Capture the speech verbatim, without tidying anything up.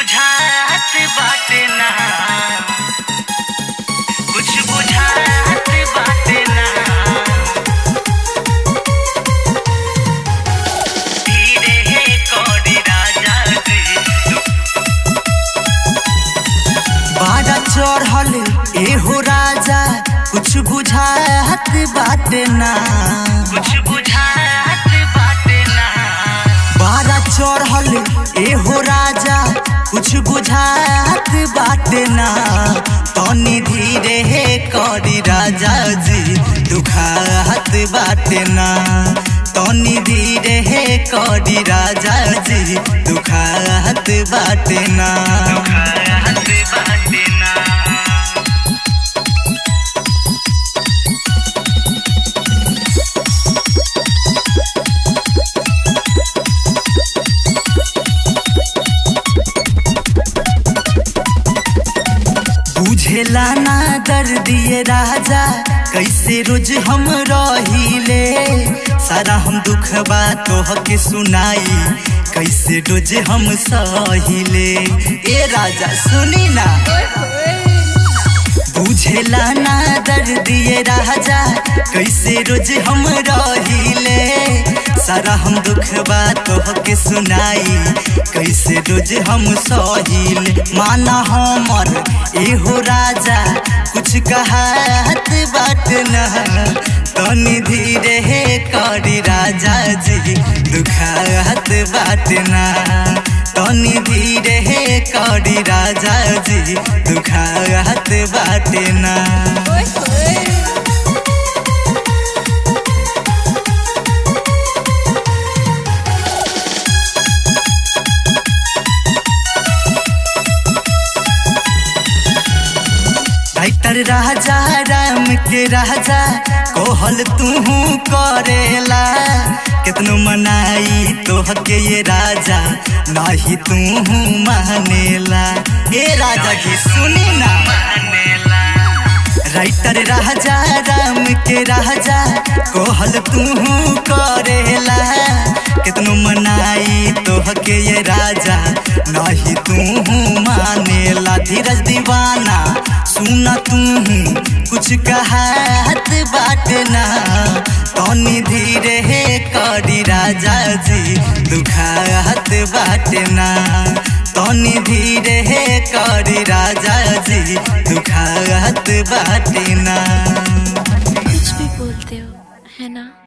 बुझात बाटे ना, कुछ बुझात बाटे ना। धीरे है कौड़ी राजा जी बाड़ा चढ़ल एहो राजा, कुछ बुझात बाटे ना, कुछ बुझात बाटे ना। बाड़ा चढ़ल एहो राजा, कुछ बुझात बाटे ना। तनी धीरे है कौड़ी राजा जी दुखात बाटे ना। तनी धीरे है कौड़ी राजा जी दुखात बाटे ना, दुखात बाटे ना। बुझेला ना दर्दिए राजा, कैसे रोज हम रहिले। सारा हम दुख बात के सुनाई, कैसे रोज हम सहिले। ए राजा सुनी ना, बुझेला ना दर्दिए राजा, कैसे रोज हम रहिले। सारा हम दुख बात के सुनाई, कैसे रोज हम सहिल। माना हमर एहो राजा, कुछ कहत बाट न। तनी धीरे है कौड़ी राजा जी दुखात बाट ना। तनी धीरे है कौड़ी राजा जी दुखात बाट ना। राइटर राजा राम के राजा कोहल तू करेला। कितनो मनाई तोह के ये राजा, नाही तू मानेला। ए राजा की सुनी ना, राइटर राजा राम के राजा कोहल तू करेला। कितनो मनाई तोह के ये राजा, नाही तू मानेला। धीरज दीवाना सुना तू कुछ कहत बाट ना। तनी धीरे है कौड़ी राजा जी दुखात बाट ना। तनी धीरे है कौड़ी राजा जी दुखात बाट ना। कुछ भी बोलते हो है ना।